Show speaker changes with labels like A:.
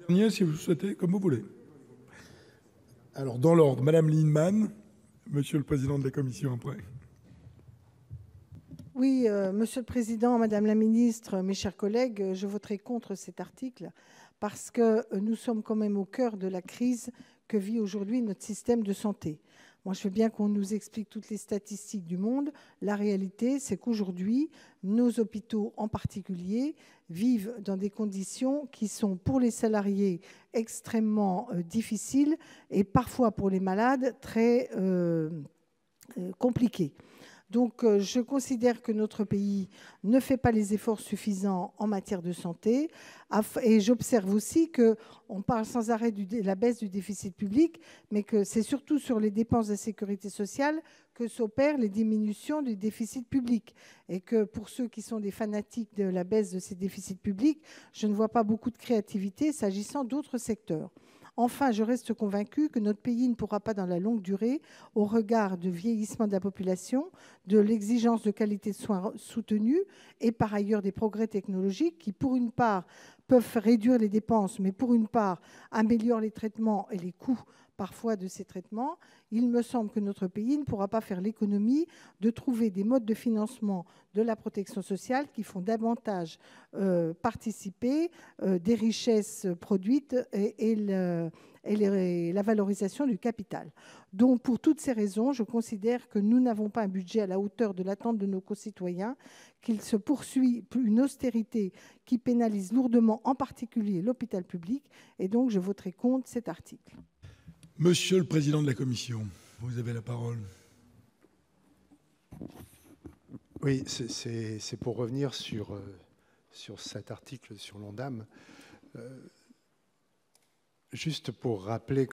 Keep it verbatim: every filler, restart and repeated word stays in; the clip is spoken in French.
A: Dernier, si vous souhaitez, comme vous voulez. Alors, dans l'ordre, Madame Lienemann, Monsieur le Président de la Commission, après.
B: Oui, euh, Monsieur le Président, Madame la Ministre, mes chers collègues, je voterai contre cet article parce que nous sommes quand même au cœur de la crise que vit aujourd'hui notre système de santé. Moi, je veux bien qu'on nous explique toutes les statistiques du monde. La réalité, c'est qu'aujourd'hui, nos hôpitaux en particulier vivent dans des conditions qui sont pour les salariés extrêmement euh, difficiles et parfois pour les malades très euh, euh, compliquées. Donc, euh, je considère que notre pays ne fait pas les efforts suffisants en matière de santé. Et j'observe aussi qu'on parle sans arrêt de la baisse du déficit public, mais que c'est surtout sur les dépenses de la sécurité sociale que s'opèrent les diminutions du déficit public. Et que pour ceux qui sont des fanatiques de la baisse de ces déficits publics, je ne vois pas beaucoup de créativité s'agissant d'autres secteurs. Enfin, je reste convaincue que notre pays ne pourra pas, dans la longue durée, au regard du vieillissement de la population, de l'exigence de qualité de soins soutenue et par ailleurs des progrès technologiques qui, pour une part, peuvent réduire les dépenses, mais pour une part, améliorent les traitements et les coûts parfois de ces traitements, il me semble que notre pays ne pourra pas faire l'économie de trouver des modes de financement de la protection sociale qui font davantage euh, participer euh, des richesses produites et, et, le, et, les, et la valorisation du capital. Donc, pour toutes ces raisons, je considère que nous n'avons pas un budget à la hauteur de l'attente de nos concitoyens, qu'il se poursuit une austérité qui pénalise lourdement, en particulier l'hôpital public, et donc je voterai contre cet article.
A: Monsieur le Président de la Commission, vous avez la parole.
C: Oui, c'est pour revenir sur, euh, sur cet article sur l'Ondam. Euh, juste pour rappeler